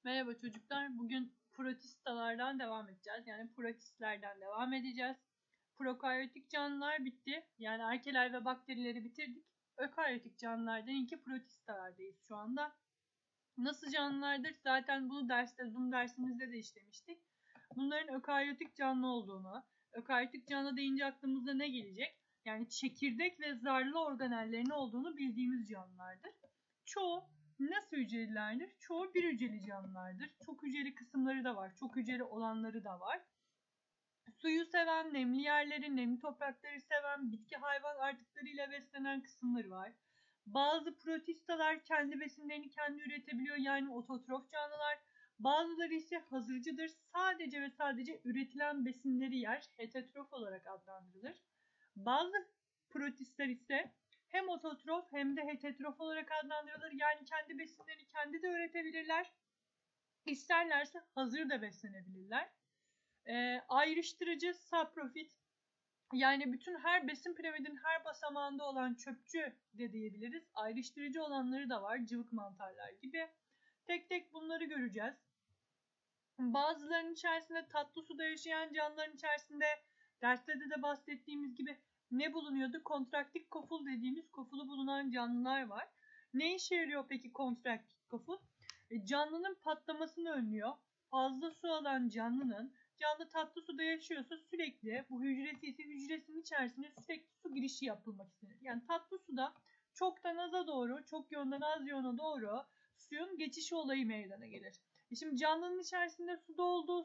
Merhaba çocuklar. Bugün protistalardan devam edeceğiz. Yani protistlerden devam edeceğiz. Prokaryotik canlılar bitti. Yani arkeler ve bakterileri bitirdik. Ökaryotik canlılardan ilki protistalardayız şu anda. Nasıl canlılardır? Zaten bunu Zoom dersimizde de işlemiştik. Bunların ökaryotik canlı olduğunu, ökaryotik canlı deyince aklımıza ne gelecek? Yani çekirdek ve zarlı organellerin olduğunu bildiğimiz canlılardır. Çoğu nasıl hücrelilerdir? Çoğu bir hücreli canlılardır. Çok hücreli kısımları da var. Çok hücreli olanları da var. Suyu seven, nemli yerleri, nemli toprakları seven, bitki hayvan artıklarıyla beslenen kısımları var. Bazı protistalar kendi besinlerini kendi üretebiliyor, yani ototrof canlılar. Bazıları ise hazırcıdır. Sadece ve sadece üretilen besinleri yer. Heterotrof olarak adlandırılır. Bazı protistler ise hem ototrof hem de heterotrof olarak adlandırılır. Yani kendi besinlerini kendi de üretebilirler. İsterlerse hazır da beslenebilirler. Ayrıştırıcı, saprofit, yani bütün her besin piramidin her basamağında olan çöpçü de diyebiliriz. Ayrıştırıcı olanları da var, cıvık mantarlar gibi. Tek tek bunları göreceğiz. Bazılarının içerisinde tatlı suda yaşayan canlıların içerisinde derste de bahsettiğimiz gibi ne bulunuyordu? Kontraktik koful dediğimiz kofulu bulunan canlılar var. Ne işe yarıyor peki kontraktik koful? Canlının patlamasını önlüyor. Fazla su alan canlı tatlı suda yaşıyorsa sürekli, bu hücresi ise hücresinin içerisinde sürekli su girişi yapılmak istenir. Yani tatlı suda çoktan aza doğru, çok yoğundan az yoğuna doğru suyun geçişi olayı meydana gelir. Şimdi canlının içerisinde su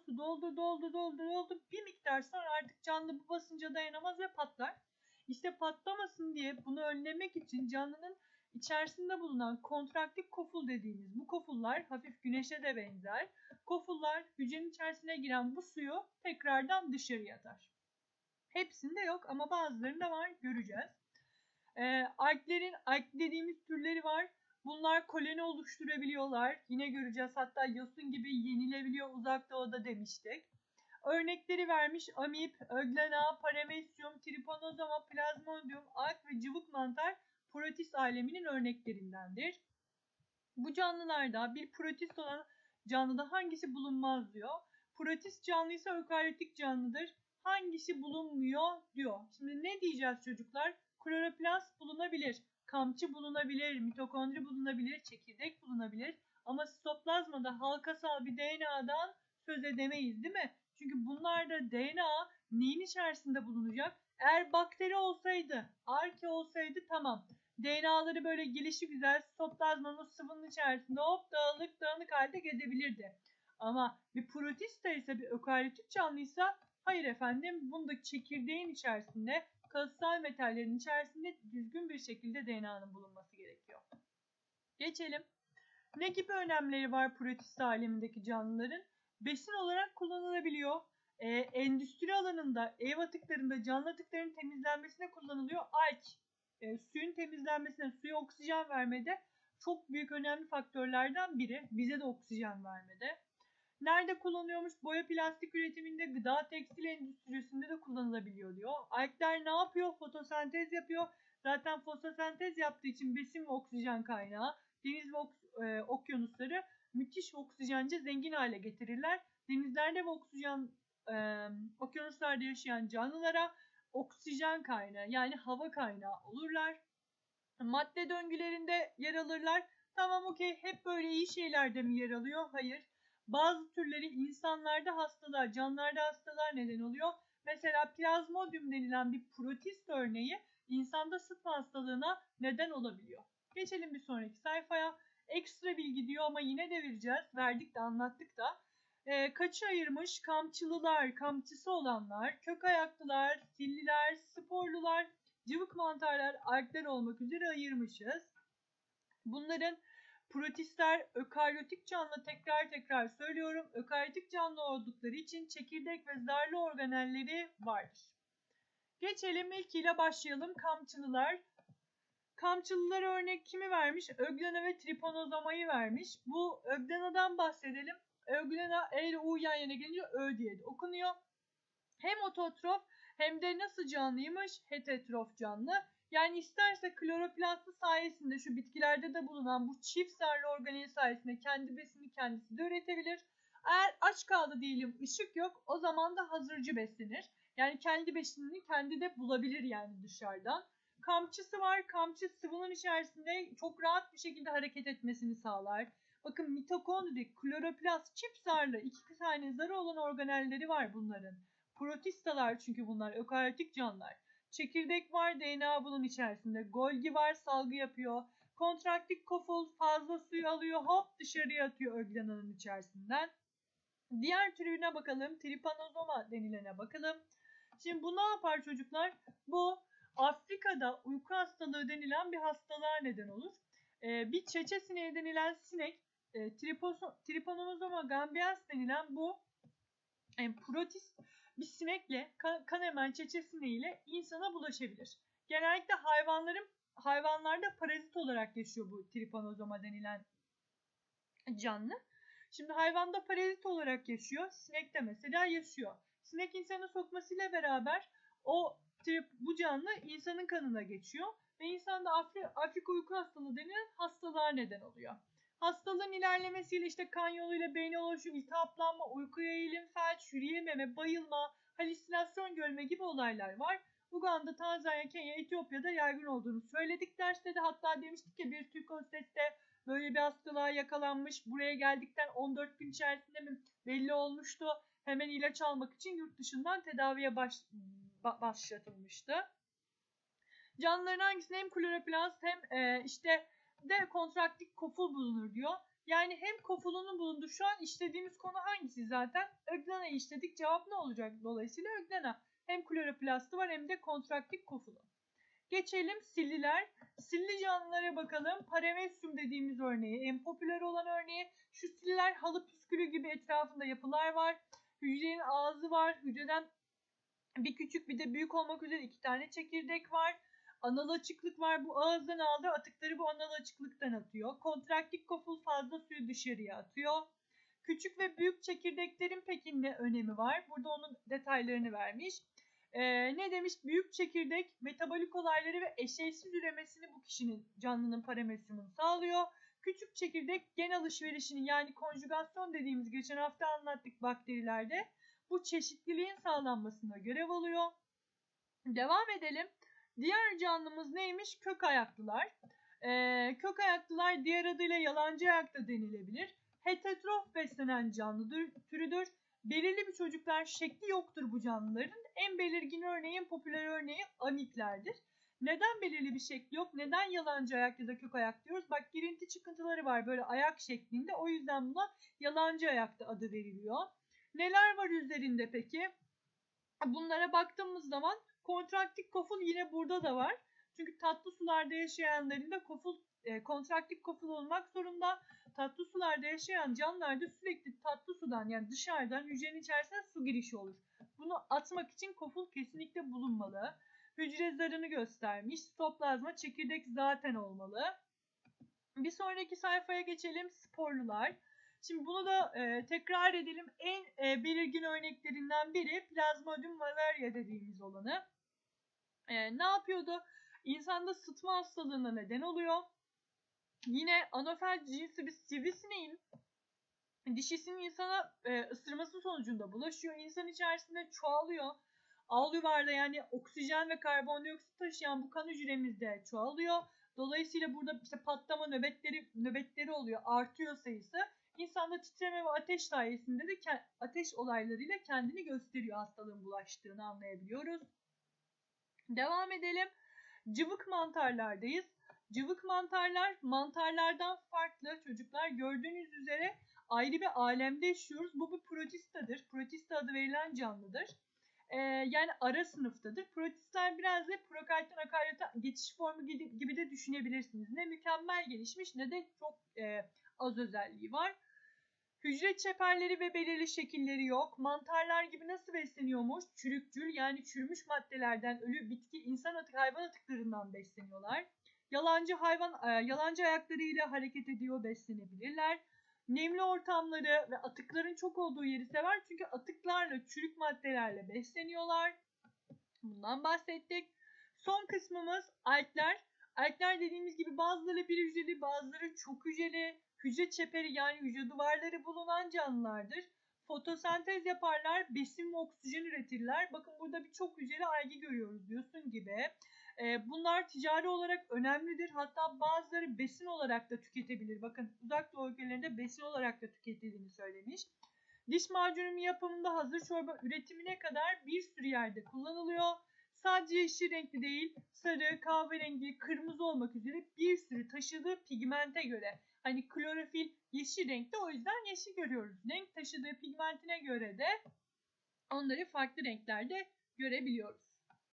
doldu. Bir miktar sonra artık canlı bu basınca dayanamaz ve patlar. İşte patlamasın diye bunu önlemek için canlının içerisinde bulunan kontraktik koful dediğimiz bu kofullar hafif güneşe de benzer. Kofullar hücrenin içerisine giren bu suyu tekrardan dışarıya atar. Hepsinde yok ama bazılarında var, göreceğiz. Alg dediğimiz türleri var. Bunlar koloni oluşturabiliyorlar. Yine göreceğiz. Hatta yosun gibi yenilebiliyor, uzak doğuda demiştik. Örnekleri vermiş: amip, öglena, paramesyum, tripanozoma, plasmodium, alg ve cıvık mantar protist aleminin örneklerindendir. Bu canlılarda bir protist olan canlıda hangisi bulunmaz diyor. Protist canlı ise ökaryotik canlıdır. Hangisi bulunmuyor diyor. Şimdi ne diyeceğiz çocuklar? Kloroplast bulunabilir, kamçı bulunabilir, mitokondri bulunabilir, çekirdek bulunabilir. Ama sitoplazmada halkasal bir DNA'dan söz edemeyiz, değil mi? Çünkü bunlarda DNA neyin içerisinde bulunacak? Eğer bakteri olsaydı, arke olsaydı tamam. DNA'ları böyle gelişigüzel sitoplazmanın sıvının içerisinde hop dağınık halde gezebilirdi. Ama bir protista ise, bir ökaryotik canlıysa hayır efendim, bunda çekirdeğin içerisinde, kalıtsal metallerin içerisinde düzgün bir şekilde DNA'nın bulunması gerekiyor. Geçelim. Ne gibi önemleri var protista alemindeki canlıların? Besin olarak kullanılabiliyor. Endüstri alanında, ev atıklarında, canlı atıkların temizlenmesine kullanılıyor. Alg, suyun temizlenmesine, suya oksijen vermede çok büyük önemli faktörlerden biri. Bize de oksijen vermede. Nerede kullanıyormuş? Boya plastik üretiminde, gıda tekstil endüstrisinde de kullanılabiliyor diyor. Algler ne yapıyor? Fotosentez yapıyor. Zaten fotosentez yaptığı için besin ve oksijen kaynağı. Deniz ve okyanusları müthiş oksijence zengin hale getirirler. Denizlerde ve okyanuslarda yaşayan canlılara oksijen kaynağı, yani hava kaynağı olurlar. Madde döngülerinde yer alırlar. Tamam, okey, hep böyle iyi şeylerde mi yer alıyor? Hayır. Bazı türleri insanlarda hastalığa, canlılarda hastalığa neden oluyor. Mesela plazmodium denilen bir protist örneği insanda sıtma hastalığına neden olabiliyor. Geçelim bir sonraki sayfaya. Ekstra bilgi diyor ama yine de vereceğiz. Verdik de anlattık da. Kaça ayırmış? Kamçılılar, kamçısı olanlar, kök ayaklılar, silliler, sporlular, cıvık mantarlar, algler olmak üzere ayırmışız. Bunların protistler ökaryotik canlı, tekrar söylüyorum, ökaryotik canlı oldukları için çekirdek ve zarlı organelleri vardır. Geçelim, ilkiyle başlayalım. Kamçılılar. Kamçılılar örnek kimi vermiş? Öglena ve tripanozomayı vermiş. Bu öglena'dan bahsedelim. Öglena, E ile U yan yana gelince Ö diye de okunuyor. Hem ototrof hem de nasıl canlıymış? Heterotrof canlı. Yani isterse kloroplastı sayesinde şu bitkilerde de bulunan bu çift zarlı organeli sayesinde kendi besini kendisi de üretebilir. Eğer aç kaldı diyelim, ışık yok, o zaman da hazırcı beslenir. Yani kendi besinini kendi de bulabilir yani dışarıdan. Kamçısı var. Kamçı sıvının içerisinde çok rahat bir şekilde hareket etmesini sağlar. Bakın mitokondri, kloroplast, çift zarlı 2 tane zarı olan organelleri var bunların. Protistalar çünkü bunlar ökaryotik canlılar. Çekirdek var, DNA bunun içerisinde. Golgi var, salgı yapıyor. Kontraktik koful fazla suyu alıyor, hop dışarıya atıyor öglananın içerisinden. Diğer türüne bakalım. Trypanosoma denilene bakalım. Şimdi bu ne yapar çocuklar? Bu Afrika'da uyku hastalığı denilen bir hastalığa neden olur. Bir çeçe sineği denilen sinek, Trypanosoma gambians denilen bu protist bir sinekle, kan emen çeçe sineğiyle insana bulaşabilir. Genellikle hayvanlarda parazit olarak yaşıyor bu Trypanosoma denilen canlı. Şimdi hayvanda parazit olarak yaşıyor. Sinek de mesela yaşıyor. Sinek insana sokmasıyla beraber bu canlı insanın kanına geçiyor. Ve insanda Afrika uyku hastalığı denilen hastalığa neden oluyor. Hastalığın ilerlemesiyle işte kan yoluyla beyne ulaşıyor, iltihaplanma, uykuya eğilim, felç, yürüyememe, bayılma, halüsinasyon görme gibi olaylar var. Uganda, Tanzanya, Kenya, Etiyopya'da yaygın olduğunu söyledik derste de. Hatta demiştik ya, bir Türk hosteste böyle bir hastalığa yakalanmış. Buraya geldikten 14 gün içerisinde mi belli olmuştu. Hemen ilaç almak için yurt dışından tedaviye başlatılmıştı. Canlıların hangisinde hem kloroplast hem işte de kontraktik koful bulunur diyor. Yani hem kofulunun bulunduğu, şu an işlediğimiz konu hangisi zaten? Öglana'yı işledik. Cevap ne olacak? Dolayısıyla öglana. Hem kloroplastı var hem de kontraktik kofulu. Geçelim silliler. Silli canlılara bakalım. Paramecium dediğimiz örneği, en popüler olan örneği. Şu silliler halı püskülü gibi etrafında yapılar var. Hücrenin ağzı var. Hücreden bir küçük bir de büyük olmak üzere 2 tane çekirdek var. Anal açıklık var. Bu ağızdan aldığı atıkları bu anal açıklıktan atıyor. Kontraktik koful fazla suyu dışarıya atıyor. Küçük ve büyük çekirdeklerin peki ne önemi var? Burada onun detaylarını vermiş. Ne demiş? Büyük çekirdek metabolik olayları ve eşeysiz üremesini bu kişinin, canlının parameciumunu sağlıyor. Küçük çekirdek gen alışverişini, yani konjugasyon dediğimiz, geçen hafta anlattık bakterilerde, bu çeşitliliğin sağlanmasına görev alıyor. Devam edelim. Diğer canlımız neymiş? Kök ayaklılar. Kök ayaklılar diğer adıyla yalancı ayak da denilebilir. Heterotrof beslenen canlı türüdür. Belirli bir çocuklar şekli yoktur bu canlıların. En belirgin örneği, en popüler örneği amiplerdir. Neden belirli bir şekli yok? Neden yalancı ayak ya da kök ayak diyoruz? Bak, girinti çıkıntıları var böyle ayak şeklinde. O yüzden buna yalancı ayak da adı veriliyor. Neler var üzerinde peki? Bunlara baktığımız zaman kontraktik koful yine burada da var. Çünkü tatlı sularda yaşayanların da kontraktik koful olmak zorunda. Tatlı sularda yaşayan canlılarda sürekli tatlı sudan, yani dışarıdan hücrenin içerisine su girişi olur. Bunu atmak için koful kesinlikle bulunmalı. Hücre zarını göstermiş. Sitoplazma, çekirdek zaten olmalı. Bir sonraki sayfaya geçelim. Sporlular. Şimdi bunu da tekrar edelim. En belirgin örneklerinden biri Plasmodium malaria dediğimiz olanı. Ne yapıyordu? İnsanda sıtma hastalığına neden oluyor. Yine anofel cinsi bir sivrisineğin dişisinin insana ısırması sonucunda bulaşıyor. İnsan içerisinde çoğalıyor. Alüvarda, yani oksijen ve karbondioksit taşıyan bu kan hücremizde çoğalıyor. Dolayısıyla burada işte patlama nöbetleri oluyor. Artıyor sayısı. İnsanda titreme ve ateş sayesinde de ateş olaylarıyla kendini gösteriyor, hastalığın bulaştığını anlayabiliyoruz. Devam edelim. Cıvık mantarlardayız. Cıvık mantarlar mantarlardan farklı çocuklar. Gördüğünüz üzere ayrı bir alemde yaşıyoruz. Bu bir protistadır. Protista adı verilen canlıdır. Yani ara sınıftadır. Protistler biraz da prokaryotten akaryota geçiş formu gibi de düşünebilirsiniz. Ne mükemmel gelişmiş ne de çok az özelliği var. Hücre çeperleri ve belirli şekilleri yok. Mantarlar gibi nasıl besleniyormuş? Çürükçül, yani çürümüş maddelerden, ölü bitki, hayvan atıklarından besleniyorlar. Yalancı ayaklarıyla hareket ediyor, beslenebilirler. Nemli ortamları ve atıkların çok olduğu yeri sever. Çünkü atıklarla, çürük maddelerle besleniyorlar. Bundan bahsettik. Son kısmımız algler. Algler dediğimiz gibi bazıları bir hücreli, bazıları çok hücreli, hücre çeperi yani hücre duvarları bulunan canlılardır. Fotosentez yaparlar, besin ve oksijen üretirler. Bakın burada bir çok hücreli algi görüyoruz yosun gibi. Bunlar ticari olarak önemlidir. Hatta bazıları besin olarak da tüketebilir. Bakın uzak doğu ülkelerinde besin olarak da tüketildiğini söylemiş. Diş macunu yapımında hazır çorba üretimine kadar bir sürü yerde kullanılıyor. Sadece yeşil renkli değil, sarı, kahverengi, kırmızı olmak üzere bir sürü taşıdığı pigmente göre. Hani klorofil yeşil renkte, o yüzden yeşil görüyoruz. Renk taşıdığı pigmentine göre de onları farklı renklerde görebiliyoruz.